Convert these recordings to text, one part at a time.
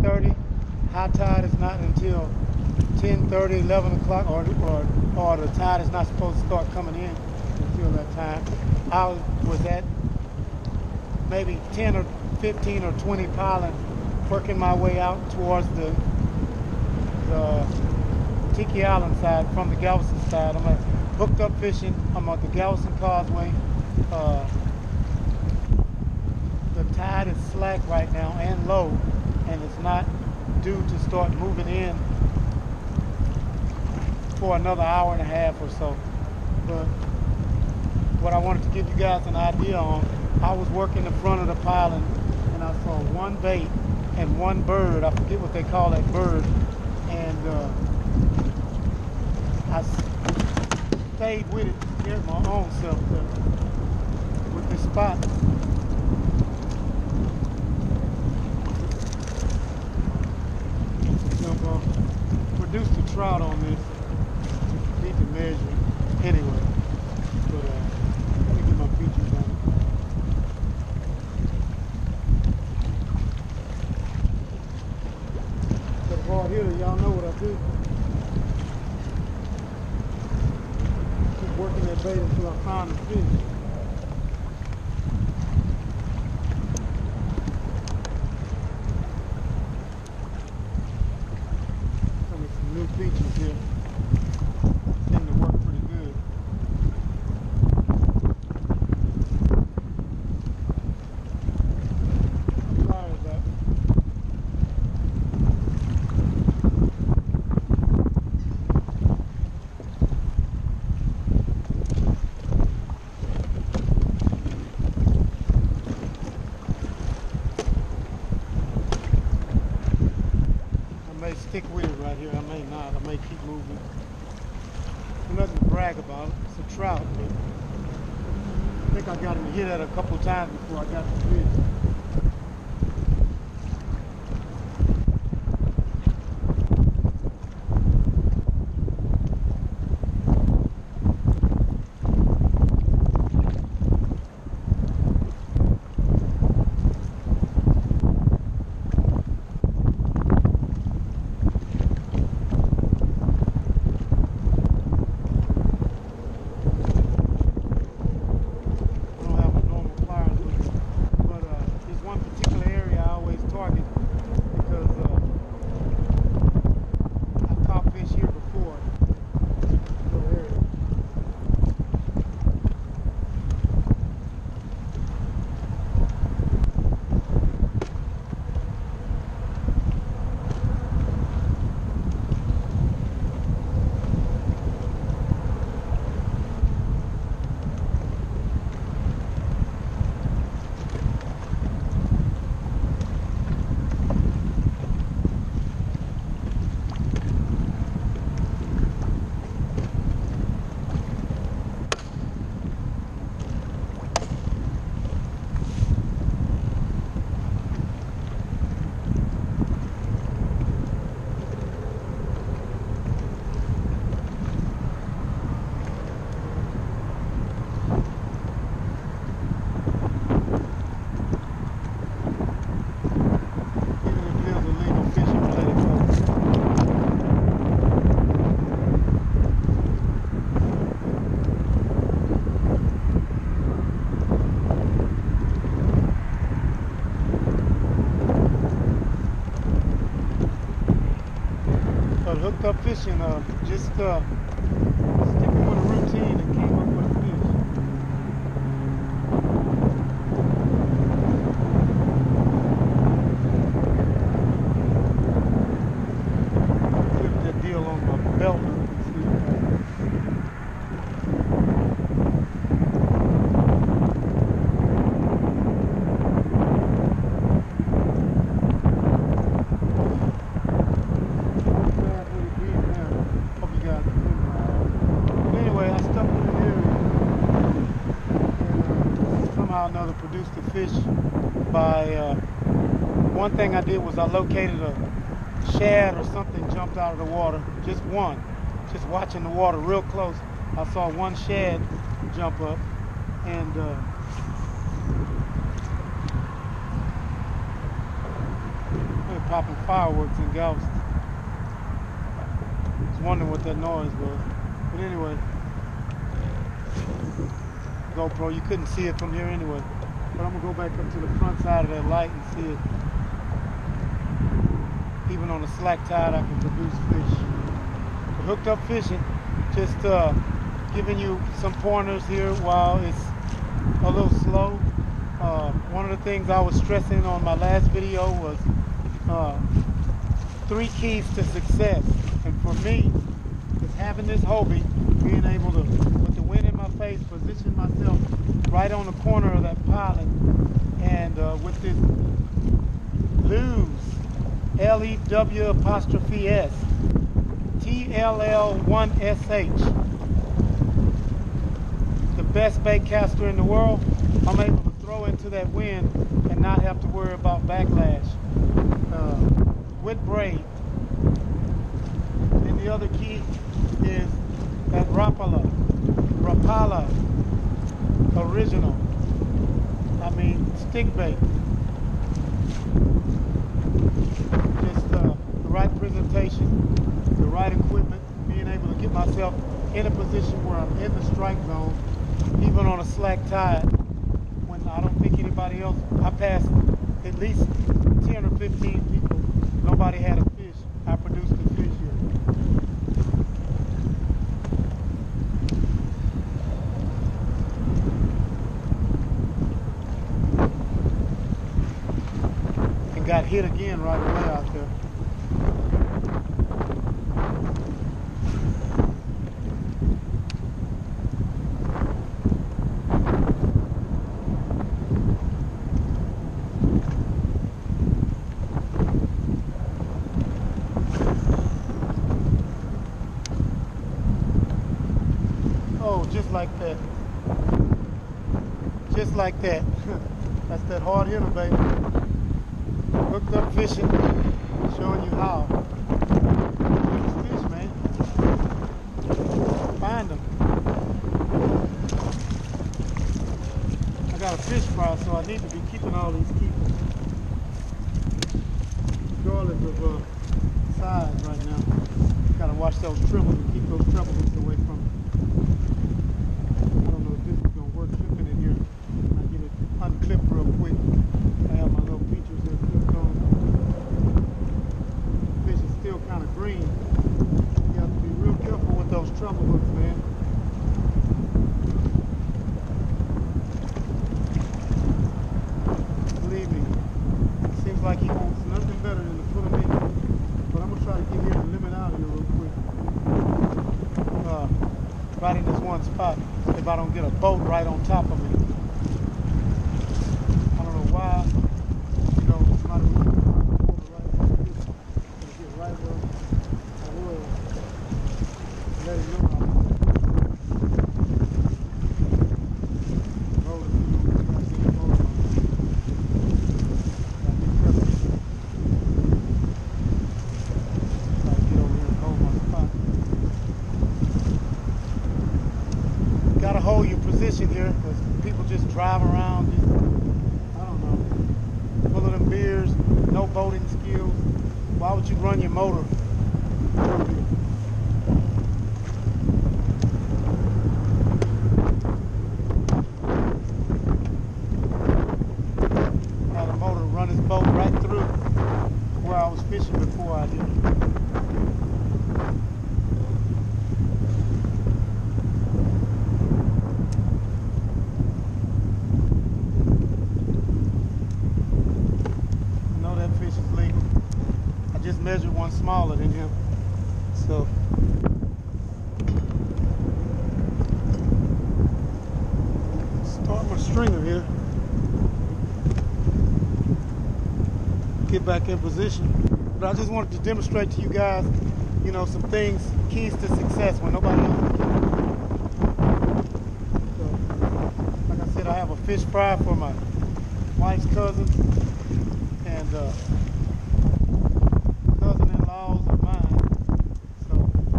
10:30. High tide is not until 10:30, 11 o'clock, or the tide is not supposed to start coming in until that time. I was at maybe 10 or 15 or 20 piling, working my way out towards the Tiki Island side from the Galveston side. I'm hooked up fishing. I'm at the Galveston Causeway. The tide is slack right now and low, and it's not due to start moving in for another hour and a half or so. But what I wanted to give you guys an idea on, I was working the front of the piling and I saw one bait and one bird. I forget what they call that bird. And I stayed with it, scared my own self with this spot. Produced a trout on this. Need to measure it anyway. But let me get my features on it. That hard hitter, y'all know what I do. Keep working that bait until I find the fish. New features here. Seem to work pretty good. Sorry about that. I may stick with it right here. I may not. I may keep moving. There's nothing to brag about. It's a trout, but I think I got him hit at a couple times before I got the fish. Hooked up fishing, just sticking with a routine and came up with a fish. Flip that deal on my belt. Another produced a fish by one thing I did was I located a shad or something jumped out of the water, just one, just watching the water real close. I saw one shad jump up, and popping fireworks in Galveston. I was wondering what that noise was. But anyway, GoPro, you couldn't see it from here anyway. But I'm gonna go back up to the front side of that light and see it. Even on a slack tide, I can produce fish. But hooked up fishing, just giving you some pointers here while it's a little slow. One of the things I was stressing on my last video was 3 keys to success. And for me, it's having this Hobie, being able to, with the wind in my face, position myself right on the corner of that pilot, and with this Lew's LEW''S TLL1SH, the best bait caster in the world. I'm able to throw into that wind and not have to worry about backlash with braid. And the other key is that Rapala original. I mean, stick bait. Just the right presentation, the right equipment, being able to get myself in a position where I'm in the strike zone, even on a slack tide, when I don't think anybody else. I passed at least 10 or 15 people. Nobody had a fish. I produced a fish here. And got hit again right away out there. Just like that. Just like that. That's that hard hitter, baby. Hooked up fishing, showing you how. These fish, man. Find them. I got a fish fry, so I need to be keeping all these keepers. Regardless of size right now. Gotta watch those tribbles and keep those treble hooks away from me. Unclip real quick. I have my little features there clipped on. Fish is still kind of green. You have to be real careful with those treble hooks, man. Believe me, it seems like he wants nothing better than to put him in. But I'm gonna try to get here and limit out here real quick. Right in this one spot. If I don't get a boat right on top of me. Why, you know, somebody would get right where I would let him know how to roll it. Try to get over here and hold my spot. Gotta hold your position here because people just drive around. Full of them beers, no boating skills. Why would you run your motor through here? Had a motor run his boat right through where I was fishing before I did. Measured one smaller than him, so start my stringer here, get back in position. But I just wanted to demonstrate to you guys, you know, some things, keys to success when nobody else can. So, like I said, I have a fish fry for my wife's cousin, and cousin-in-laws of mine. So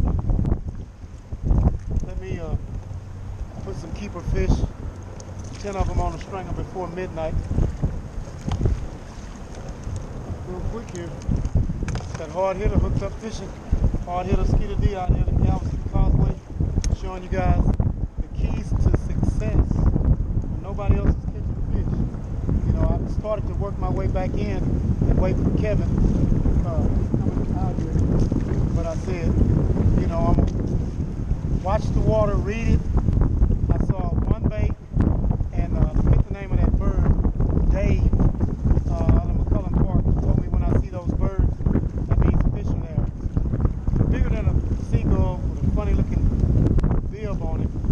let me put some keeper fish, 10 of them on the stringer before midnight. Real quick here. that hard hitter hooked up fishing. Hard hitter Skeeter D out here at the Galveston Causeway, showing you guys the keys to success when nobody else is catching the fish. You know, I started to work my way back in and wait for Kevin coming out here. But I said, you know, I'm gonna watch the water, read it. I saw one bait, and I forget the name of that bird, Dave, out of McCullum Park, told me when I see those birds, that means fish are there. It's bigger than a seagull with a funny looking bib on it.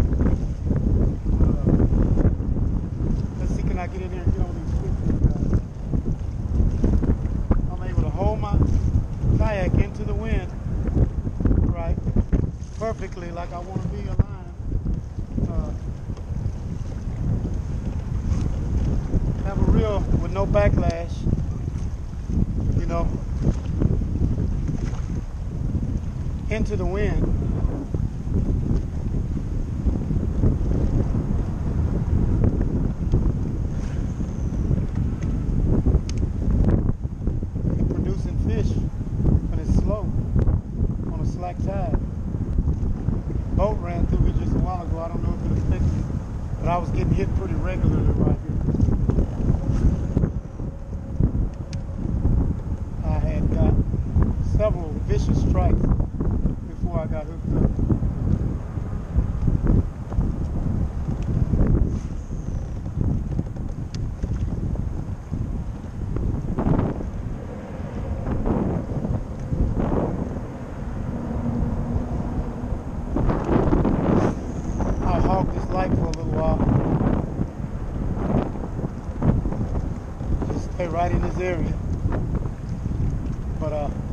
Let's see, can I get in there and get on these fish, guys? I'm able to hold my kayak into the wind, right, perfectly like I want to be aligned. Have a reel with no backlash, you know, into the wind. You're producing fish when it's slow on a slack tide. Boat ran through here just a while ago. I don't know if it affected it, but I was getting hit pretty regularly right here. I had got several vicious strikes before I got hooked up. I'll hog this light for a little while. Just stay right in this area. But